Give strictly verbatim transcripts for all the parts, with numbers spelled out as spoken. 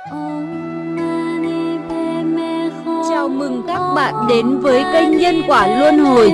Chào mừng các bạn đến với kênh Nhân Quả Luân Hồi.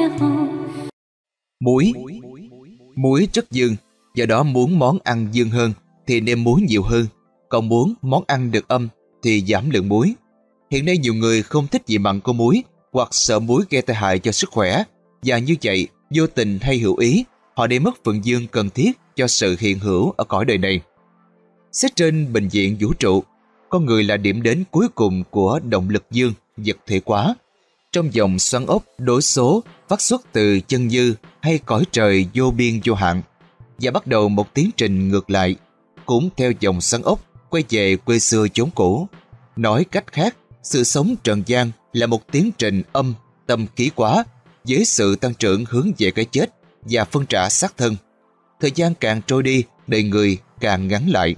Muối. Muối rất dương, do đó muốn món ăn dương hơn thì nêm muối nhiều hơn, còn muốn món ăn được âm thì giảm lượng muối. Hiện nay nhiều người không thích vị mặn của muối hoặc sợ muối gây tai hại cho sức khỏe, và như vậy vô tình hay hữu ý họ để mất phần dương cần thiết cho sự hiện hữu ở cõi đời này. Xét trên bình diện vũ trụ, con người là điểm đến cuối cùng của động lực dương vật thể hóa. Trong dòng xoắn ốc đối số phát xuất từ chân dư hay cõi trời vô biên vô hạn, và bắt đầu một tiến trình ngược lại, cũng theo dòng xoắn ốc quay về quê xưa chốn cũ. Nói cách khác, sự sống trần gian là một tiến trình âm tâm khí hóa, với sự tăng trưởng hướng về cái chết và phân trả xác thân. Thời gian càng trôi đi, đời người càng ngắn lại.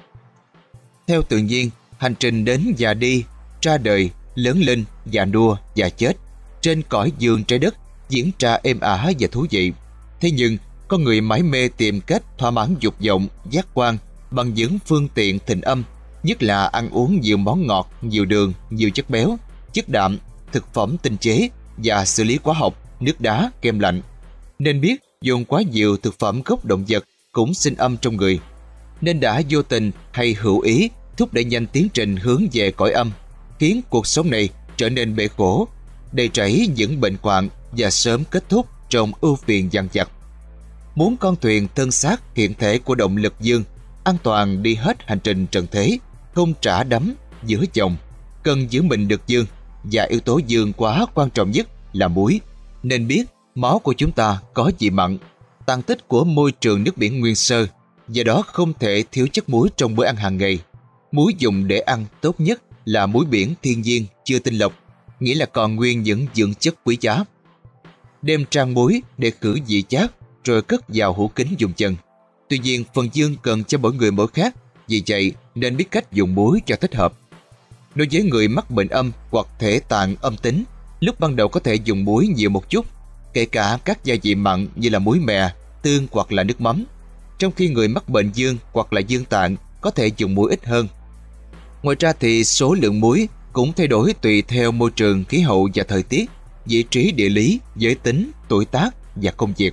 Theo tự nhiên, hành trình đến và đi, ra đời, lớn lên, già nua và chết trên cõi dương trái đất diễn ra êm ả và thú vị. Thế nhưng, con người mải mê tìm cách thỏa mãn dục vọng, giác quan bằng những phương tiện thịnh âm, nhất là ăn uống nhiều món ngọt, nhiều đường, nhiều chất béo, chất đạm, thực phẩm tinh chế và xử lý hóa học, nước đá, kem lạnh. Nên biết dùng quá nhiều thực phẩm gốc động vật cũng sinh âm trong người, nên đã vô tình hay hữu ý thúc đẩy nhanh tiến trình hướng về cõi âm, khiến cuộc sống này trở nên bể khổ, đầy rẫy những bệnh hoạn và sớm kết thúc trong ưu phiền dằn vặt. Muốn con thuyền thân xác hiện thể của động lực dương an toàn đi hết hành trình trần thế, không trả đắm giữa dòng, cần giữ mình được dương, và yếu tố dương quá quan trọng nhất là muối. Nên biết máu của chúng ta có vị mặn, tàn tích của môi trường nước biển nguyên sơ, do đó không thể thiếu chất muối trong bữa ăn hàng ngày. Muối dùng để ăn tốt nhất là muối biển thiên nhiên chưa tinh lọc, nghĩa là còn nguyên những dưỡng chất quý giá. Đem trang muối để khử vị chát rồi cất vào hũ kính dùng chân. Tuy nhiên, phần dương cần cho mỗi người mỗi khác, vì vậy nên biết cách dùng muối cho thích hợp. Đối với người mắc bệnh âm hoặc thể tạng âm tính, lúc ban đầu có thể dùng muối nhiều một chút, kể cả các gia vị mặn như là muối mè, tương hoặc là nước mắm. Trong khi người mắc bệnh dương hoặc là dương tạng có thể dùng muối ít hơn. Ngoài ra thì số lượng muối cũng thay đổi tùy theo môi trường, khí hậu và thời tiết, vị trí địa lý, giới tính, tuổi tác và công việc.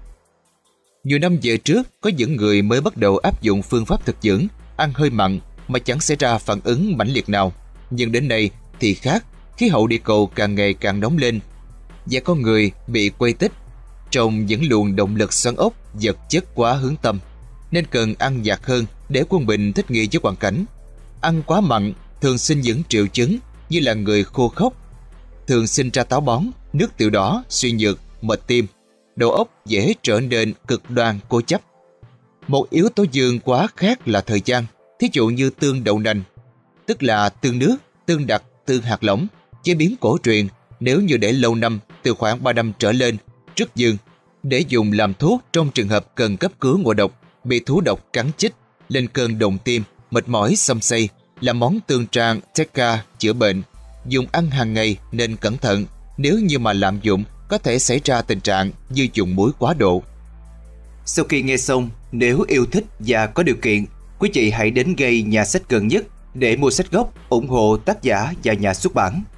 Nhiều năm về trước, có những người mới bắt đầu áp dụng phương pháp thực dưỡng, ăn hơi mặn mà chẳng xảy ra phản ứng mãnh liệt nào. Nhưng đến nay thì khác, khí hậu địa cầu càng ngày càng nóng lên, và con người bị quay tích trong những luồng động lực xoắn ốc vật chất quá hướng tâm, nên cần ăn nhạt hơn để quân bình thích nghi với hoàn cảnh. Ăn quá mặn thường sinh những triệu chứng như là người khô khốc, thường sinh ra táo bón, nước tiểu đỏ, suy nhược, mệt tim, đầu óc dễ trở nên cực đoan cố chấp. Một yếu tố dương quá khác là thời gian, thí dụ như tương đậu nành, tức là tương nước, tương đặc, tương hạt lỏng, chế biến cổ truyền, nếu như để lâu năm từ khoảng ba năm trở lên, rất dương, để dùng làm thuốc trong trường hợp cần cấp cứu ngộ độc, bị thú độc cắn chích, lên cơn động tim, mệt mỏi xâm xây, là món tương trang Tekka chữa bệnh. Dùng ăn hàng ngày nên cẩn thận, nếu như mà lạm dụng có thể xảy ra tình trạng như dùng muối quá độ. Sau khi nghe xong, nếu yêu thích và có điều kiện, quý vị hãy đến ngay nhà sách gần nhất để mua sách gốc, ủng hộ tác giả và nhà xuất bản.